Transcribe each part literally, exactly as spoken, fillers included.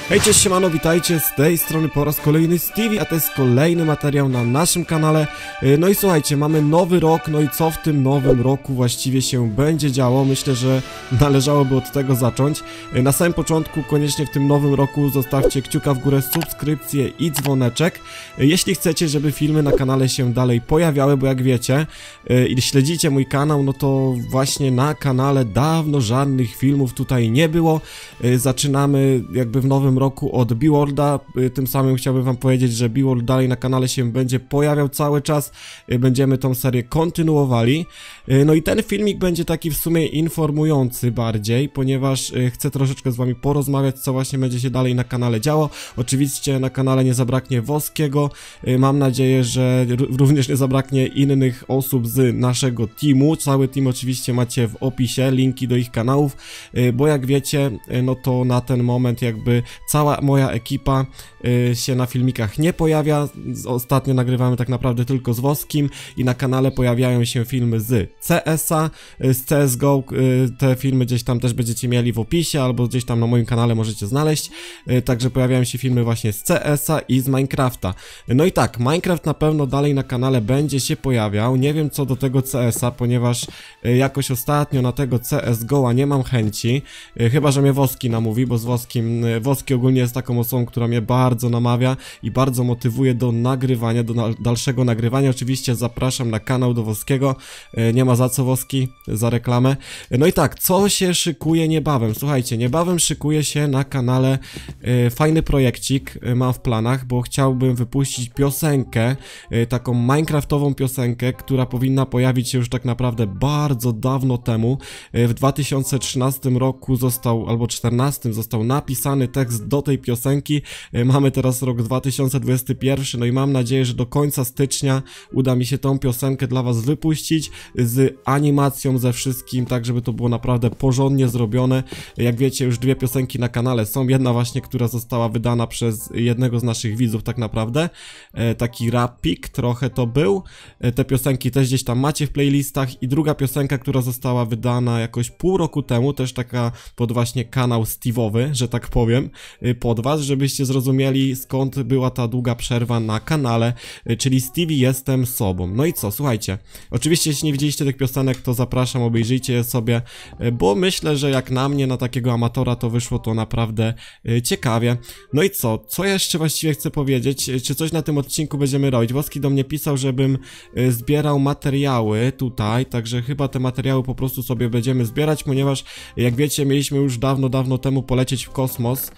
Hej, cześć, siemano, witajcie, z tej strony po raz kolejny Stevie, a to jest kolejny materiał na naszym kanale. No i słuchajcie, mamy nowy rok, no i co w tym nowym roku właściwie się będzie działo? Myślę, że należałoby od tego zacząć. Na samym początku koniecznie w tym nowym roku zostawcie kciuka w górę, subskrypcję i dzwoneczek, jeśli chcecie, żeby filmy na kanale się dalej pojawiały, bo jak wiecie i śledzicie mój kanał, no to właśnie na kanale dawno żadnych filmów tutaj nie było. Zaczynamy jakby w nowym roku od Beworlda, tym samym chciałbym wam powiedzieć, że Beworld dalej na kanale się będzie pojawiał cały czas, będziemy tą serię kontynuowali. No i ten filmik będzie taki w sumie informujący bardziej, ponieważ chcę troszeczkę z wami porozmawiać, co właśnie będzie się dalej na kanale działo. Oczywiście na kanale nie zabraknie Woskiego, mam nadzieję, że również nie zabraknie innych osób z naszego teamu. Cały team oczywiście macie w opisie, linki do ich kanałów, bo jak wiecie, no to na ten moment jakby cała moja ekipa y, się na filmikach nie pojawia. Ostatnio nagrywamy tak naprawdę tylko z Woskim i na kanale pojawiają się filmy z C S a, y, z C S G O. Y, te filmy gdzieś tam też będziecie mieli w opisie albo gdzieś tam na moim kanale możecie znaleźć. Y, także pojawiają się filmy właśnie z C S a i z Minecrafta. No i tak, Minecraft na pewno dalej na kanale będzie się pojawiał. Nie wiem co do tego C S a, ponieważ y, jakoś ostatnio na tego C S G O nie mam chęci. Y, chyba, że mnie Woski namówi, bo z Woskim, y, Woski ogólnie jest taką osobą, która mnie bardzo namawia i bardzo motywuje do nagrywania, do na dalszego nagrywania. Oczywiście zapraszam na kanał do Woskiego, e, nie ma za co Woski, za reklamę. No i tak, co się szykuje niebawem? Słuchajcie, niebawem szykuje się na kanale e, fajny projekcik, e, mam w planach, bo chciałbym wypuścić piosenkę, e, taką minecraftową piosenkę, która powinna pojawić się już tak naprawdę bardzo dawno temu. E, w dwa tysiące trzynastym roku został, albo czternastym został napisany tekst do tej piosenki. Mamy teraz rok dwa tysiące dwudziesty pierwszy, no i mam nadzieję, że do końca stycznia uda mi się tą piosenkę dla was wypuścić z animacją, ze wszystkim, tak żeby to było naprawdę porządnie zrobione. Jak wiecie, już dwie piosenki na kanale są, jedna właśnie, która została wydana przez jednego z naszych widzów tak naprawdę, e, taki rapik trochę to był. E, te piosenki też gdzieś tam macie w playlistach i druga piosenka, która została wydana jakoś pół roku temu, też taka pod właśnie kanał Steve'owy, że tak powiem, pod was, żebyście zrozumieli skąd była ta długa przerwa na kanale, czyli Stevie jestem sobą. No i co, słuchajcie, oczywiście jeśli nie widzieliście tych piosenek, to zapraszam, obejrzyjcie je sobie, bo myślę, że jak na mnie, na takiego amatora, to wyszło to naprawdę ciekawie. No i co, co jeszcze właściwie chcę powiedzieć, czy coś na tym odcinku będziemy robić? Woski do mnie pisał, żebym zbierał materiały tutaj, także chyba te materiały po prostu sobie będziemy zbierać, ponieważ jak wiecie, mieliśmy już dawno, dawno temu polecieć w kosmos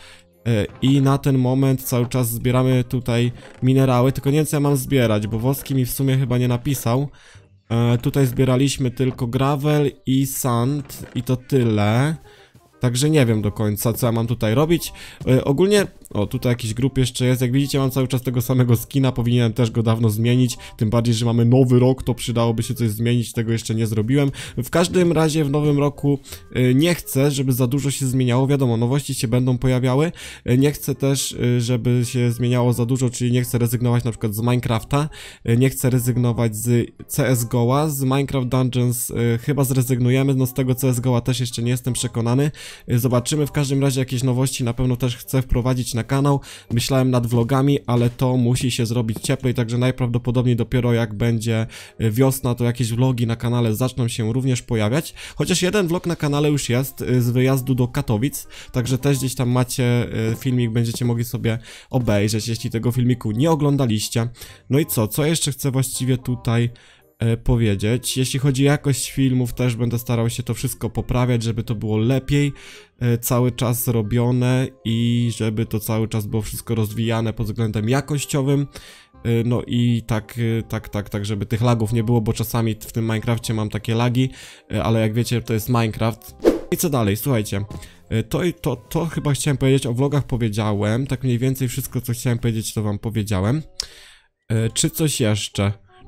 i na ten moment cały czas zbieramy tutaj minerały, tylko nie wiem co ja mam zbierać, bo Woski mi w sumie chyba nie napisał. E, tutaj zbieraliśmy tylko gravel i sand i to tyle. Także nie wiem do końca, co ja mam tutaj robić. E, ogólnie, o tutaj jakiś grup jeszcze jest, jak widzicie mam cały czas tego samego skina, powinienem też go dawno zmienić, tym bardziej, że mamy nowy rok, to przydałoby się coś zmienić, tego jeszcze nie zrobiłem. W każdym razie w nowym roku e, nie chcę, żeby za dużo się zmieniało, wiadomo, nowości się będą pojawiały, e, nie chcę też, e, żeby się zmieniało za dużo, czyli nie chcę rezygnować na przykład z Minecrafta, e, nie chcę rezygnować z C S G O a, z Minecraft Dungeons e, chyba zrezygnujemy, no z tego C S G O a też jeszcze nie jestem przekonany. Zobaczymy, w każdym razie jakieś nowości na pewno też chcę wprowadzić na kanał. Myślałem nad vlogami, ale to musi się zrobić cieplej, także najprawdopodobniej dopiero jak będzie wiosna, to jakieś vlogi na kanale zaczną się również pojawiać. Chociaż jeden vlog na kanale już jest z wyjazdu do Katowic, także też gdzieś tam macie filmik, będziecie mogli sobie obejrzeć, jeśli tego filmiku nie oglądaliście. No i co? Co jeszcze chcę właściwie tutaj powiedzieć? Jeśli chodzi o jakość filmów, też będę starał się to wszystko poprawiać, żeby to było lepiej e, cały czas robione i żeby to cały czas było wszystko rozwijane pod względem jakościowym. E, no i tak, e, tak, tak, tak, żeby tych lagów nie było, bo czasami w tym Minecrafcie mam takie lagi, e, ale jak wiecie, to jest Minecraft. I co dalej? Słuchajcie, e, to, to, to chyba chciałem powiedzieć, o vlogach powiedziałem, tak mniej więcej wszystko, co chciałem powiedzieć, to wam powiedziałem. E, czy coś jeszcze?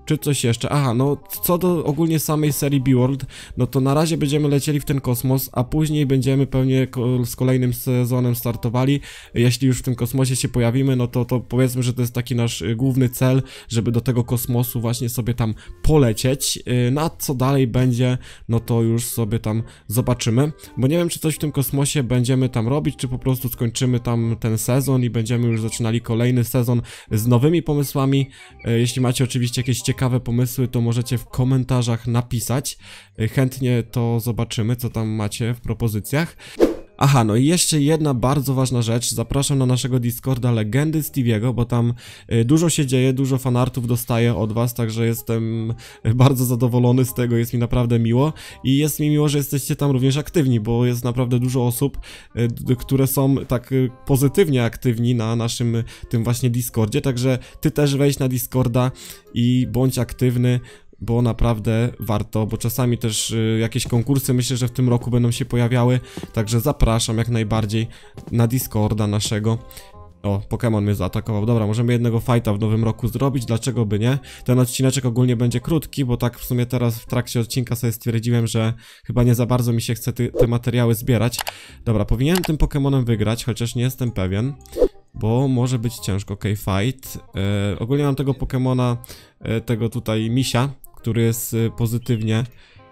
czy coś jeszcze? Aha, no co do ogólnie samej serii Beworld, no to na razie będziemy lecieli w ten kosmos, a później będziemy pewnie ko z kolejnym sezonem startowali. Jeśli już w tym kosmosie się pojawimy, no to, to powiedzmy, że to jest taki nasz główny cel, żeby do tego kosmosu właśnie sobie tam polecieć. Na co dalej będzie, no to już sobie tam zobaczymy, bo nie wiem, czy coś w tym kosmosie będziemy tam robić, czy po prostu skończymy tam ten sezon i będziemy już zaczynali kolejny sezon z nowymi pomysłami. Jeśli macie oczywiście jakieś ciekawe pomysły, to możecie w komentarzach napisać. Chętnie to zobaczymy, co tam macie w propozycjach. Aha, no i jeszcze jedna bardzo ważna rzecz, zapraszam na naszego Discorda Legendy Stevie'ego, bo tam y, dużo się dzieje, dużo fanartów dostaję od was, także jestem bardzo zadowolony z tego, jest mi naprawdę miło i jest mi miło, że jesteście tam również aktywni, bo jest naprawdę dużo osób, y, które są tak y, pozytywnie aktywni na naszym y, tym właśnie Discordzie, także ty też wejdź na Discorda i bądź aktywny, bo naprawdę warto, bo czasami też y, jakieś konkursy myślę, że w tym roku będą się pojawiały, także zapraszam jak najbardziej na Discorda naszego. O, Pokémon mnie zaatakował. Dobra, możemy jednego fighta w nowym roku zrobić, dlaczego by nie? Ten odcineczek ogólnie będzie krótki, bo tak w sumie teraz w trakcie odcinka sobie stwierdziłem, że chyba nie za bardzo mi się chce ty, te materiały zbierać. Dobra, powinienem tym Pokémonem wygrać, chociaż nie jestem pewien, bo może być ciężko. Okej, okay, fight. E, ogólnie mam tego Pokémona, e, tego tutaj misia, który jest y, pozytywnie.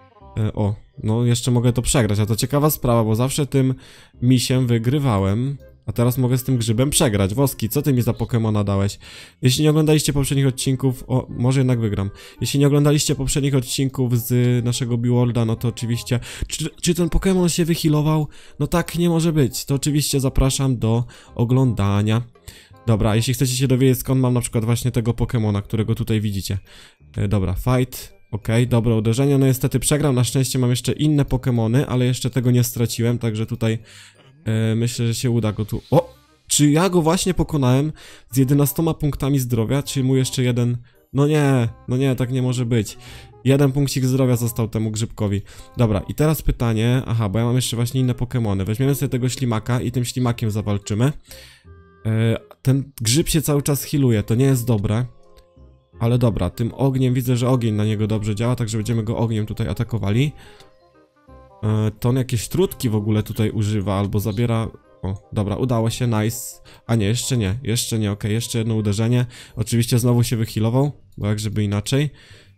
Y, o, no jeszcze mogę to przegrać, a to ciekawa sprawa, bo zawsze tym misiem wygrywałem, a teraz mogę z tym grzybem przegrać. Woski, co ty mi za Pokemona dałeś? Jeśli nie oglądaliście poprzednich odcinków, o, może jednak wygram. Jeśli nie oglądaliście poprzednich odcinków z naszego Beworlda, no to oczywiście... Czy, czy ten Pokemon się wyhealował? No tak nie może być. To oczywiście zapraszam do oglądania. Dobra, jeśli chcecie się dowiedzieć, skąd mam na przykład właśnie tego Pokemona, którego tutaj widzicie. E, dobra, fight. Okej, okay, dobre uderzenie. No niestety przegram, na szczęście mam jeszcze inne Pokemony, ale jeszcze tego nie straciłem, także tutaj e, myślę, że się uda go tu... O! Czy ja go właśnie pokonałem z jedenastoma punktami zdrowia? Czy mu jeszcze jeden... No nie, no nie, tak nie może być. Jeden punkcik zdrowia został temu grzybkowi. Dobra, i teraz pytanie... Aha, bo ja mam jeszcze właśnie inne Pokemony. Weźmiemy sobie tego ślimaka i tym ślimakiem zawalczymy. Ten grzyb się cały czas healuje, to nie jest dobre. Ale dobra, tym ogniem widzę, że ogień na niego dobrze działa, także będziemy go ogniem tutaj atakowali. To on jakieś trutki w ogóle tutaj używa, albo zabiera... O, dobra, udało się, nice. A nie, jeszcze nie, jeszcze nie, okej, okay, jeszcze jedno uderzenie. Oczywiście znowu się wyhealował, bo jak żeby inaczej.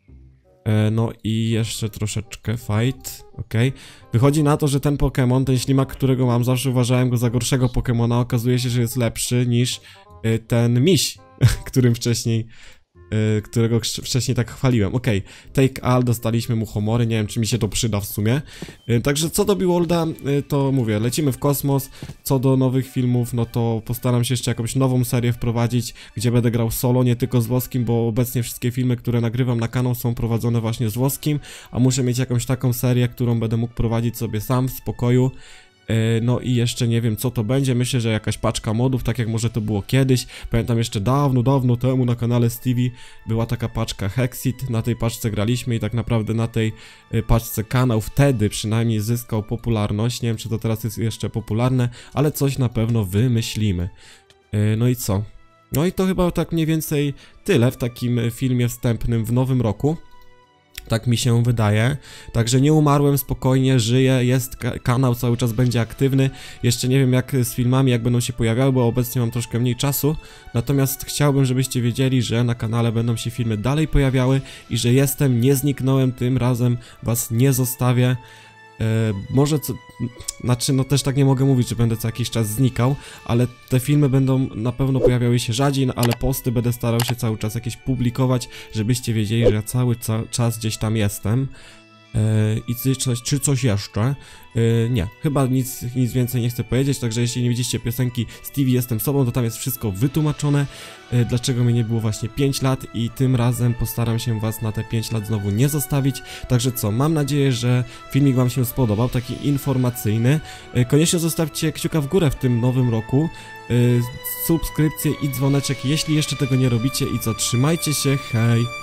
No i jeszcze troszeczkę fight, okej. Okay. Wychodzi na to, że ten Pokémon, ten ślimak, którego mam, zawsze uważałem go za gorszego Pokémona, okazuje się, że jest lepszy niż y, ten miś, którym wcześniej, y, którego wcześniej tak chwaliłem. Okej, okay. Take all, dostaliśmy mu Homory, nie wiem, czy mi się to przyda w sumie. Y, także co do Beworlda, y, to mówię, lecimy w kosmos. Co do nowych filmów, no to postaram się jeszcze jakąś nową serię wprowadzić, gdzie będę grał solo, nie tylko z Włoskim, bo obecnie wszystkie filmy, które nagrywam na kanał, są prowadzone właśnie z Włoskim, a muszę mieć jakąś taką serię, którą będę mógł prowadzić sobie sam w spokoju. No i jeszcze nie wiem, co to będzie. Myślę, że jakaś paczka modów, tak jak może to było kiedyś. Pamiętam jeszcze dawno, dawno temu na kanale Stevie była taka paczka Hexit. Na tej paczce graliśmy i tak naprawdę na tej paczce kanał wtedy przynajmniej zyskał popularność. Nie wiem, czy to teraz jest jeszcze popularne, ale coś na pewno wymyślimy. No i co? No i to chyba tak mniej więcej tyle w takim filmie wstępnym w nowym roku. Tak mi się wydaje. Także nie umarłem, spokojnie, żyję, jest ka kanał, cały czas będzie aktywny. Jeszcze nie wiem jak z filmami, jak będą się pojawiały, bo obecnie mam troszkę mniej czasu. Natomiast chciałbym, żebyście wiedzieli, że na kanale będą się filmy dalej pojawiały i że jestem, nie zniknąłem, tym razem was nie zostawię. E, może co, znaczy no też tak nie mogę mówić, że będę co jakiś czas znikał, ale te filmy będą na pewno pojawiały się rzadziej, no, ale posty będę starał się cały czas jakieś publikować, żebyście wiedzieli, że ja cały ca czas gdzieś tam jestem. E, I czy coś, czy coś jeszcze? E, nie, chyba nic, nic więcej nie chcę powiedzieć, także jeśli nie widzieliście piosenki Stevie Jestem Sobą, to tam jest wszystko wytłumaczone, e, dlaczego mnie nie było właśnie pięć lat i tym razem postaram się was na te pięć lat znowu nie zostawić. Także co, mam nadzieję, że filmik wam się spodobał, taki informacyjny. E, koniecznie zostawcie kciuka w górę w tym nowym roku, e, subskrypcję i dzwoneczek, jeśli jeszcze tego nie robicie. I co, trzymajcie się, hej!